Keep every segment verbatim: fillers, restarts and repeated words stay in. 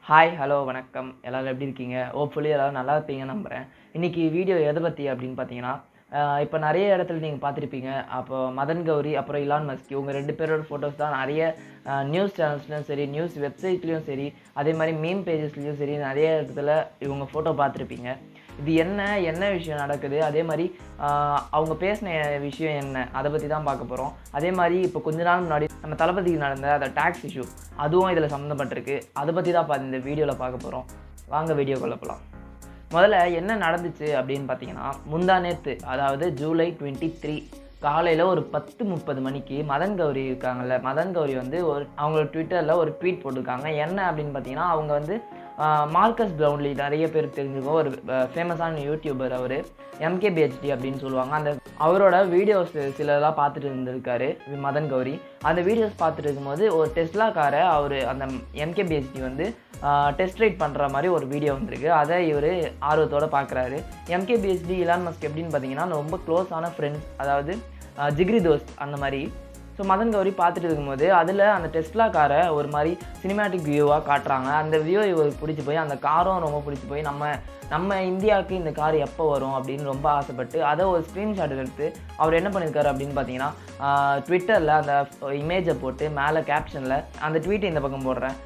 Hi hello வணக்கம் எல்லாரும் எப்படி இருக்கீங்க? ஹோப்ஃபுல்லி எல்லாரும் நல்லா இருப்பீங்கன்னு நம்புகிறேன். இன்றைக்கி வீடியோ எதை பற்றி அப்படின்னு பார்த்தீங்கன்னா, இப்போ நிறைய இடத்துல நீங்கள் பார்த்துருப்பீங்க. அப்போ மதன் கௌரி அப்புறம் இலான் மஸ்க் இவங்க ரெண்டு பேரோட ஃபோட்டோஸ் தான் நிறைய நியூஸ் சேனல்ஸ்லையும் சரி, நியூஸ் வெப்சைட்லேயும் சரி, அதே மாதிரி மீம் பேஜஸ்லேயும் சரி நிறைய இடத்துல இவங்க ஃபோட்டோ பார்த்துருப்பீங்க. இது என்ன என்ன விஷயம் நடக்குது, அதே மாதிரி அவங்க பேசின விஷயம் என்ன, அதை பற்றி தான் பார்க்க போகிறோம். அதே மாதிரி இப்போ கொஞ்ச நாள் முன்னாடி நம்ம தளபதிக்கு நடந்த அந்த டேக்ஸ் இஷ்யூ அதுவும் இதில் சம்மந்தப்பட்டிருக்கு. அதை பற்றி தான் பார்த்து இந்த வீடியோவில் பார்க்க போகிறோம். வாங்க வீடியோக்குள்ள போகலாம். முதல்ல என்ன நடந்துச்சு அப்படின்னு பார்த்தீங்கன்னா, முந்தா நேற்று அதாவது ஜூலை டுவெண்ட்டி த்ரீ காலையில் ஒரு பத்து முப்பது மணிக்கு மதன் கௌரி இருக்காங்கல்ல, மதன் கௌரி வந்து ஒரு அவங்களோட ட்விட்டரில் ஒரு ட்வீட் போட்டிருக்காங்க. என்ன அப்படின்னு பார்த்தீங்கன்னா, அவங்க வந்து மார்க்கஸ் ப்ரவுன்லி நிறைய பேர் தெரிஞ்சுக்கோ, ஒரு ஃபேமஸான யூடியூபர். அவர் எம்கேபிஹெச்டி அப்படின்னு சொல்லுவாங்க. அந்த அவரோட வீடியோஸ் சிலதெல்லாம் பார்த்துட்டு இருந்திருக்காரு மதன் கௌரி. அந்த வீடியோஸ் பார்த்துட்டு இருக்கும்போது ஒரு டெஸ்லா காரை அவர் அந்த எம்கேபிஹெச்டி வந்து டெஸ்ட் ரைட் பண்ணுற மாதிரி ஒரு வீடியோ வந்திருக்கு. அதை இவர் ஆர்வத்தோடு பார்க்குறாரு. எம்கேபிஹெச்டி இலான் மஸ்க் எப்படின்னு பார்த்தீங்கன்னா ரொம்ப க்ளோஸான ஃப்ரெண்ட்ஸ், அதாவது ஜிகிரி தோஸ்த் அந்த மாதிரி. ஸோ மதன் கௌரி பார்த்துட்டு இருக்கும்போது அதில் அந்த டெஸ்லா காரை ஒரு மாதிரி சினிமேட்டிக் வியூவாக காட்டுறாங்க. அந்த வியூ இவருக்கு பிடிச்சி போய் அந்த காரும் ரொம்ப பிடிச்சி போய் நம்ம நம்ம இந்தியாவுக்கு இந்த கார் எப்போ வரும் அப்படின்னு ரொம்ப ஆசைப்பட்டு அதை ஒரு ஸ்க்ரீன்ஷாட் எடுத்து அவர் என்ன பண்ணியிருக்காரு அப்படின்னு பார்த்தீங்கன்னா, ட்விட்டரில் அந்த இமேஜை போட்டு மேலே கேப்ஷனில் அந்த ட்வீட்டை இந்த பக்கம் போடுறேன்.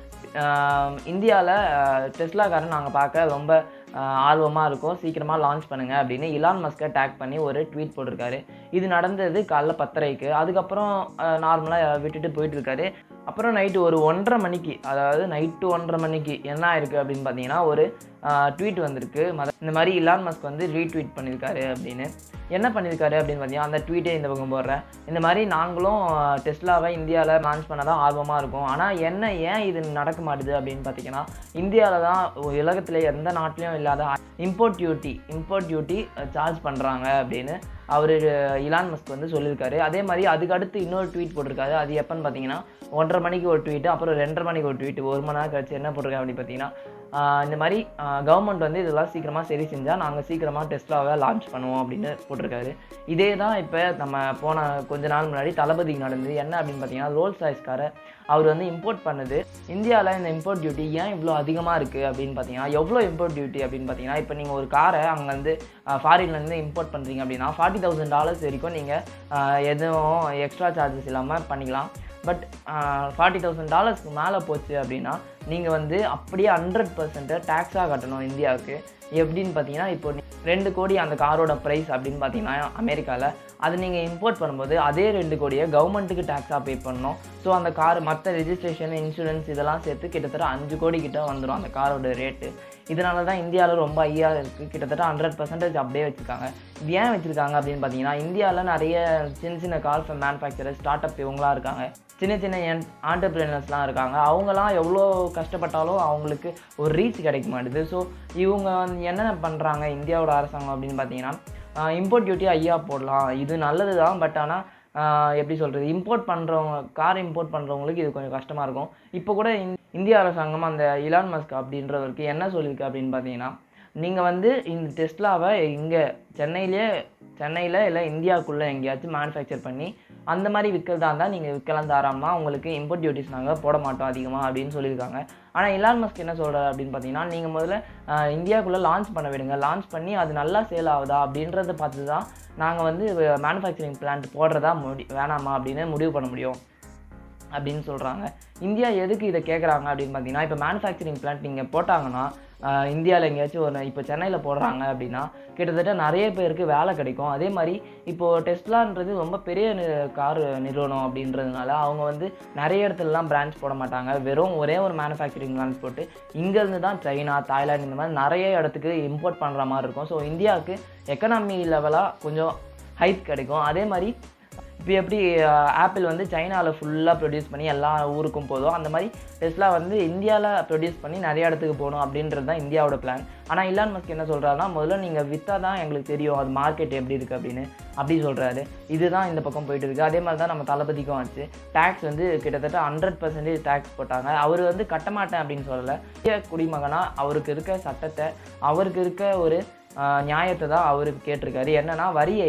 இந்தியாவில் டெஸ்லா காரை நாங்கள் பார்க்க ரொம்ப ஆர்வமாக இருக்கும், சீக்கிரமாக லான்ச் பண்ணுங்கள் அப்படின்னு இலான் மஸ்கை டேக் பண்ணி ஒரு ட்வீட் போட்டிருக்காரு. இது நடந்தது காலைல பத்தரைக்கு. அதுக்கப்புறம் நார்மலாக விட்டுட்டு போயிட்டுருக்காரு. அப்புறம் நைட்டு ஒரு ஒன்றரை மணிக்கு, அதாவது நைட்டு ஒன்றரை மணிக்கு என்ன ஆயிருக்கு அப்படின்னு பார்த்தீங்கன்னா, ஒரு ட்வீட் வந்திருக்கு. மத இந்த மாதிரி இலான் மஸ்க் வந்து ரீட்வீட் பண்ணியிருக்காரு அப்படின்னு. என்ன பண்ணியிருக்காரு அப்படின்னு பார்த்தீங்கன்னா, அந்த ட்வீட்டே இந்த பக்கம் போடுறேன். இந்த மாதிரி நாங்களும் டெஸ்லாவை இந்தியாவில் லான்ச் பண்ண தான் ஆர்வமாக இருக்கும். ஆனால் என்ன ஏன் இது நடக்க மாட்டுது அப்படின்னு பார்த்தீங்கன்னா, இந்தியாவில் தான் உலகத்தில் எந்த நாட்டிலையும் இல்லாத import duty import duty charge பண்ணுறாங்க அப்படின்னு அவர் இலான் மஸ்க் வந்து சொல்லியிருக்காரு. அதே மாதிரி அதுக்கு அடுத்து இன்னொரு ட்வீட் போட்டிருக்காரு. அது எப்போன்னு பார்த்தீங்கன்னா, ஒன்றரை மணிக்கு ஒரு ட்வீட்டு, அப்புறம் ரெண்டரை மணிக்கு ஒரு ட்வீட்டு, ஒரு மணி நேரம் கழிச்சு என்ன போட்டிருக்காங்க அப்படின்னு பார்த்தீங்கன்னா, இந்த மாதிரி கவர்மெண்ட் வந்து இதெல்லாம் சீக்கிரமாக சரி செஞ்சால் நாங்கள் சீக்கிரமாக டெஸ்லாவை லான்ச் பண்ணுவோம் அப்படின்னு போட்டிருக்காரு. இதே தான் இப்போ நம்ம போன கொஞ்ச நாள் முன்னாடி தளபதிக்கு நடந்தது. என்ன அப்படின்னு பார்த்தீங்கன்னா, ரோல்ஸ் ராய்ஸ் காரை அவர் வந்து இம்போர்ட் பண்ணுது. இந்தியாவில் இந்த இம்போர்ட் டியூட்டி ஏன் இவ்வளோ அதிகமாக இருக்குது அப்படின்னு பார்த்தீங்கன்னா, எவ்வளோ இம்போர்ட் டியூட்டி அப்படின்னு பார்த்தீங்கன்னா, இப்போ நீங்கள் ஒரு காரை அங்கேருந்து ஃபாரின்லேருந்து இம்போர்ட் பண்ணுறீங்க அப்படின்னா ஃபார்ட்டி தௌசண்ட் டாலர்ஸ் வரைக்கும் நீங்கள் எதுவும் எக்ஸ்ட்ரா சார்ஜஸ் இல்லாமல் பண்ணிக்கலாம். பட் ஃபார்ட்டி தௌசண்ட் டாலர்ஸ்க்கு மேலே போச்சு அப்படின்னா நீங்கள் வந்து அப்படியே ஹண்ட்ரட் பர்சன்ட்டு டேக்ஸாக கட்டணும் இந்தியாவுக்கு. எப்படின்னு பார்த்தீங்கன்னா, இப்போ ரெண்டு கோடி அந்த காரோட ப்ரைஸ் அப்படின்னு பார்த்தீங்கன்னா அமெரிக்காவில், அது நீங்கள் இம்போர்ட் பண்ணும்போது அதே ரெண்டு கோடியை கவர்மெண்ட்டுக்கு டேக்ஸாக பே பண்ணணும். ஸோ அந்த கார் மற்ற ரெஜிஸ்ட்ரேஷன், இன்சூரன்ஸ் இதெல்லாம் சேர்த்து கிட்டத்தட்ட அஞ்சு கோடி கிட்ட வந்துடும் அந்த காரோட ரேட்டு. இதனால தான் இந்தியாவில் ரொம்ப ஹையாக இருக்குது. கிட்டத்தட்ட ஹண்ட்ரட் பர்சன்டேஜ் அப்படியே வச்சுருக்காங்க. இது ஏன் வச்சுருக்காங்க அப்படின்னு பார்த்தீங்கன்னா, இந்தியாவில் நிறைய சின்ன சின்ன கார் மேனுஃபேக்சரர், ஸ்டார்ட் அப் இவங்களாம் இருக்காங்க. சின்ன சின்ன என் ஆண்டர்பிரினர்ஸ்லாம் இருக்காங்க. அவங்களாம் எவ்வளோ கஷ்டப்பட்டாலும் அவங்களுக்கு ஒரு ரீச் கிடைக்க மாட்டுது. ஸோ இவங்க வந்து என்னென்ன பண்ணுறாங்க இந்தியாவோட அரசாங்கம் அப்படின்னு பார்த்தீங்கன்னா, இம்போர்ட் டியூட்டி ஐயா போடலாம், இது நல்லது தான். பட் ஆனால் எப்படி சொல்கிறது, இம்போர்ட் பண்ணுறவங்க கார் இம்போர்ட் பண்ணுறவங்களுக்கு இது கொஞ்சம் கஷ்டமாக இருக்கும். இப்போ கூட இந்திய அரசாங்கம் அந்த இலான் மஸ்க் அப்படின்றவருக்கு என்ன சொல்லியிருக்கு அப்படின்னு பார்த்தீங்கன்னா, நீங்கள் வந்து இந்த டெஸ்லாவை இங்கே சென்னையிலே சென்னையில் இல்லை இந்தியாவுக்குள்ளே எங்கேயாச்சும் மேனுஃபேக்சர் பண்ணி அந்த மாதிரி விற்கிறதா இருந்தால் நீங்கள் விற்கலாம் தாராளமாக, உங்களுக்கு இம்போர்ட் டியூட்டிஸ் நாங்கள் போட மாட்டோம் அதிகமாக அப்படின்னு சொல்லியிருக்காங்க. ஆனால் இலான் மஸ்க் என்ன சொல்கிறார் அப்படின்னு பார்த்தீங்கன்னா, நீங்கள் முதல்ல இந்தியாவுக்குள்ளே லான்ச் பண்ண விடுங்க, லான்ச் பண்ணி அது நல்லா சேல் ஆகுதா அப்படின்றத பார்த்து தான் நாங்கள் வந்து மேனுஃபேக்சரிங் பிளான்ட் போடுறதா முடி வேணாமா அப்படின்னு முடிவு பண்ண முடியும் அப்படின்னு சொல்கிறாங்க. இந்தியா எதுக்கு இதை கேட்குறாங்க அப்படின்னு பார்த்தீங்கன்னா, இப்போ மேனுஃபேக்சரிங் பிளான்ட் நீங்கள் போட்டாங்கன்னா இந்தியாவில் எங்கேயாச்சும் ஒரு இப்போ சென்னையில் போடுறாங்க அப்படின்னா கிட்டத்தட்ட நிறைய பேருக்கு வேலை கிடைக்கும். அதே மாதிரி இப்போது டெஸ்லான்றது ரொம்ப பெரிய கார் நிறுவனம் அப்படின்றதுனால அவங்க வந்து நிறைய இடத்துலலாம் பிரான்ச் போட மாட்டாங்க. வெறும் ஒரே ஒரு மேனுஃபேக்சரிங் பிளான்ட் போட்டு இங்கேருந்து தான் சைனா, தாய்லாந்து இந்த மாதிரி நிறைய இடத்துக்கு இம்போர்ட் பண்ணுற மாதிரி இருக்கும். ஸோ இந்தியாவுக்கு எக்கனாமி லெவலாக கொஞ்சம் ஹைப் கிடைக்கும். அதே மாதிரி இப்போ எப்படி ஆப்பிள் வந்து சைனாவில் ஃபுல்லாக ப்ரொடியூஸ் பண்ணி எல்லா ஊருக்கும் போதும், அந்த மாதிரி டெஸ்லா வந்து இந்தியாவில் ப்ரொடியூஸ் பண்ணி நிறைய இடத்துக்கு போகணும் அப்படின்றது தான் இந்தியாவோட பிளான். ஆனால் இலான் மஸ்க் என்ன சொல்கிறாருன்னா, முதல்ல நீங்கள் விற்றா தான் எங்களுக்கு தெரியும் அது மார்க்கெட் எப்படி இருக்குது அப்படின்னு அப்படி சொல்கிறாரு. இதுதான் இந்த பக்கம் போயிட்டு இருக்குது. அதே மாதிரி தான் நம்ம தளபதிக்கும் ஆச்சு. டேக்ஸ் வந்து கிட்டத்தட்ட ஹண்ட்ரட் பர்சன்டேஜ் டேக்ஸ் போட்டாங்க. அவர் வந்து கட்ட மாட்டேன் அப்படின்னு சொல்லலை. குடிமகனாக அவருக்கு இருக்க சட்டத்தை, அவருக்கு இருக்க ஒரு நியாயத்தை தான் அவருக்கு கேட்டிருக்காரு. என்னென்னா வரியை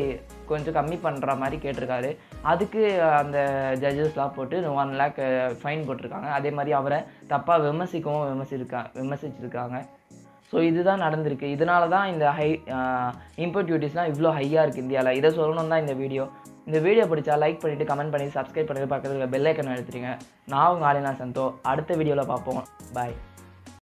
கொஞ்சம் கம்மி பண்ணுற மாதிரி கேட்டிருக்காரு. அதுக்கு அந்த ஜட்ஜஸ்லாம் போட்டு ஒன் லேக் ஃபைன் போட்டிருக்காங்க. அதே மாதிரி அவரை தப்பாக விமர்சிக்கவும் விமர்சிருக்கா விமர்சிச்சிருக்காங்க. ஸோ இதுதான் நடந்திருக்கு. இதனால தான் இந்த ஹை இம்போர்ட் டியூட்டிஸ்லாம் இவ்வளோ ஹையாக இருக்குது இந்தியாவில். இதை சொல்லணும் தான் இந்த வீடியோ. இந்த வீடியோ பிடிச்சா லைக் பண்ணிவிட்டு கமெண்ட் பண்ணி சப்ஸ்கிரைப் பண்ணிட்டு பக்கத்தில் பெல் ஐக்கன் எடுத்துருங்க. நான் உங்கள் ஆலினா சந்தோ. அடுத்த வீடியோவில் பார்ப்போம். பாய்.